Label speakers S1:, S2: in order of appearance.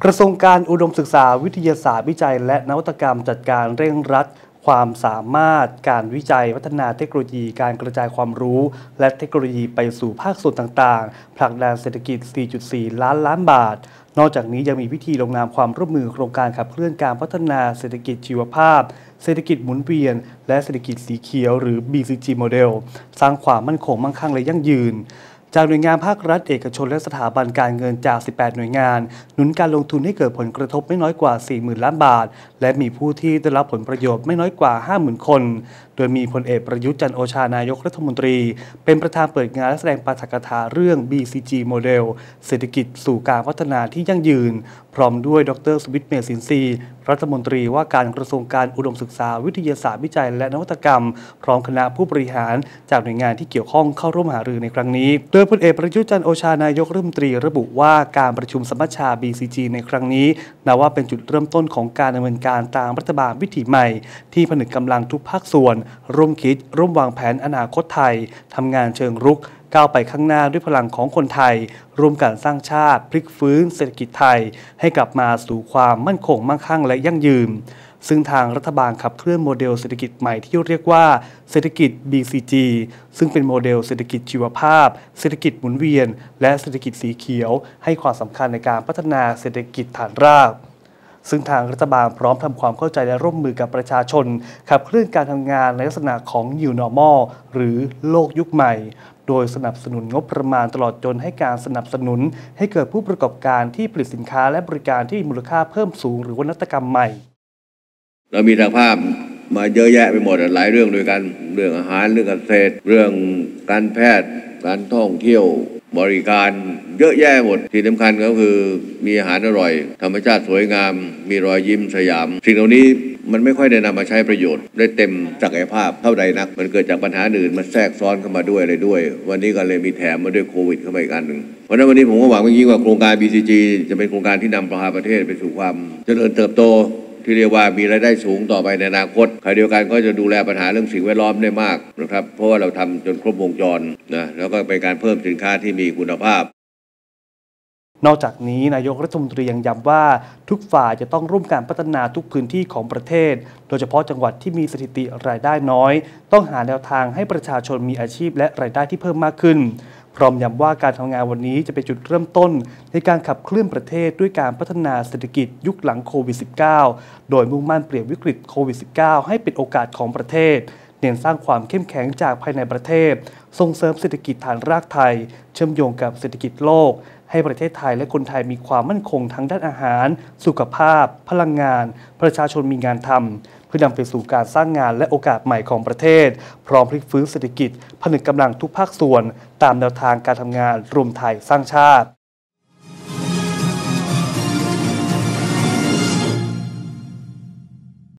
S1: กระทรวงการอุดมศึกษาวิทยาศาสตร์วิจัยและนวัตกรรมจัดการเร่งรัดความสามารถการวิจัยพัฒนาเทคโนโลยีการกระจายความรู้และเทคโนโลยีไปสู่ภาคส่วนต่างๆผลักดันเศรษฐกิจ 4.4 ล้านบาทนอกจากนี้ยังมีพิธีลงนามความร่วมมือโครงการขับเคลื่อนการพัฒนาเศรษฐกิจชีวภาพเศรษฐกิจหมุนเวียนและเศรษฐกิจสีเขียวหรือ BCG โมเดลสร้างความมั่นคงมั่งคั่งและยั่งยืนจากหน่วยงานภาครัฐเอกชนและสถาบันการเงินจาก 18 หน่วยงานหนุนการลงทุนให้เกิดผลกระทบไม่น้อยกว่า 40,000 ล้านบาทและมีผู้ที่ได้รับผลประโยชน์ไม่น้อยกว่า 50,000 คนโดยมีพลเอกประยุทธ์จันทร์โอชานายกรัฐมนตรีเป็นประธานเปิดงานและแสดงปาฐกถาเรื่อง BCG โมเดลเศรษฐกิจสู่การพัฒนาที่ยั่งยืนพร้อมด้วยดร.สุวิทย์ เมษินทรีย์รัฐมนตรีว่าการกระทรวงการอุดมศึกษาวิทยาศาสตร์วิจัยและนวัตกรรมพร้อมคณะผู้บริหารจากหน่วยงานที่เกี่ยวข้องเข้าร่วมหารือในครั้งนี้โดยพลเอกประยุทธ์จันทร์โอชานายกรัฐมนตรีระบุว่าการประชุมสมัชชา BCG ในครั้งนี้นับว่าเป็นจุดเริ่มต้นของการดำเนินการตามรัฐบาลวิถีใหม่ที่ผนึกกำลังทุกภาคส่วนร่วมคิดร่วมวางแผนอนาคตไทยทำงานเชิงรุกก้าวไปข้างหน้าด้วยพลังของคนไทยร่วมกันสร้างชาติพลิกฟื้นเศรษฐกิจไทยให้กลับมาสู่ความมั่นคงมั่งคั่งและยั่งยืนซึ่งทางรัฐบาลขับเคลื่อนโมเดลเศรษฐกิจใหม่ที่เรียกว่าเศรษฐกิจ BCG ซึ่งเป็นโมเดลเศรษฐกิจชีวภาพเศรษฐกิจหมุนเวียนและเศรษฐกิจสีเขียวให้ความสำคัญในการพัฒนาเศรษฐกิจฐานรากซึ่งทางรัฐบาลพร้อมทำความเข้าใจและร่วมมือกับประชาชนขับเคลื่อนการทำงานในลักษณะของ New Normal หรือโลกยุคใหม่โดยสนับสนุนงบประมาณตลอดจนให้การสนับสนุนให้เกิดผู้ประกอบการที่ผลิตสินค้าและบริการที่มีมูลค่าเพิ่มสูงหรือว่านวัตกรรมใหม่
S2: เรามีทางภาพมาเยอะแยะไปหมดหลายเรื่องด้วยกันเรื่องอาหารเรื่องเกษตรเรื่องการแพทย์การท่องเที่ยวบริการเยอะแยะหมดที่สำคัญก็คือมีอาหารอร่อยธรรมชาติสวยงามมีรอยยิ้มสยามสิ่งเหล่านี้มันไม่ค่อยได้นำมาใช้ประโยชน์ได้เต็มศักยภาพเท่าใดนักมันเกิดจากปัญหาอื่นมาแทรกซ้อนเข้ามาด้วยอะไรด้วยวันนี้ก็เลยมีแถมมาด้วยโควิดเข้ามาอีกอันหนึ่งเพราะฉะนั้นวันนี้ผมก็หวังยิ่งว่าโครงการ BCG จะเป็นโครงการที่นำพาประเทศไปสู่ความเจริญเติบโตที่เรียกว่ามีรายได้สูงต่อไปในอนาคตขณะเดียวกันก็จะดูแลปัญหาเรื่องสิ่งแวดล้อมได้มากนะครับเพราะว่าเราทำจนครบวงจรนะแล้วก็เป็นการเพิ่มสินค้าที่มีคุณภาพ
S1: นอกจากนี้นายกรัฐมนตรียังย้ำว่าทุกฝ่ายจะต้องร่วมกันพัฒนาทุกพื้นที่ของประเทศโดยเฉพาะจังหวัดที่มีสถิติรายได้น้อยต้องหาแนวทางให้ประชาชนมีอาชีพและรายได้ที่เพิ่มมากขึ้นพร้อมย้ำว่าการทำงานวันนี้จะเป็นจุดเริ่มต้นในการขับเคลื่อนประเทศด้วยการพัฒนาเศรษฐกิจยุคหลังโควิด -19 โดยมุ่งมั่นเปลี่ยนวิกฤตโควิด -19 ให้เป็นโอกาสของประเทศเน้นสร้างความเข้มแข็งจากภายในประเทศส่งเสริมเศรษฐกิจฐานรากไทยเชื่อมโยงกับเศรษฐกิจโลกให้ประเทศไทยและคนไทยมีความมั่นคงทั้งด้านอาหารสุขภาพพลังงานประชาชนมีงานทำเพื่อนำไปสู่การสร้างงานและโอกาสใหม่ของประเทศพร้อมพลิกฟื้นเศรษฐกิจผนึกกำลังทุกภาคส่วนตามแนวทางการทำงานรวมไทยสร้างชาติ